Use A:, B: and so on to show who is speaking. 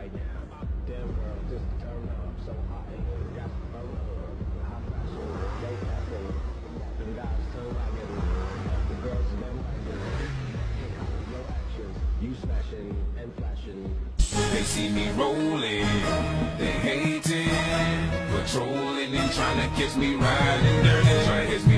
A: right now. Damn girl, just turn up so hot and got the burn up. High fashion, low fashion. Them guys turn ragged. The girls them ragged. Can't copy your actions. You smashing and flashing.
B: They see me rolling, they hating, patrolling and trying to catch me riding dirty. Try to catch me